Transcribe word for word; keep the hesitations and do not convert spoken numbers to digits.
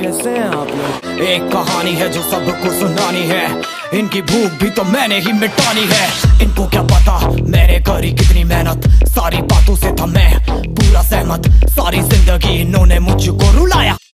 कैसे हैं आप लोग? एक कहानी है जो सबको सुनानी है, इनकी भूख भी तो मैंने ही मिटानी है। इनको क्या पता मैंने करी कितनी मेहनत, सारी बातों से था मैं पूरा सहमत। सारी जिंदगी इन्होंने मुझको रुलाया।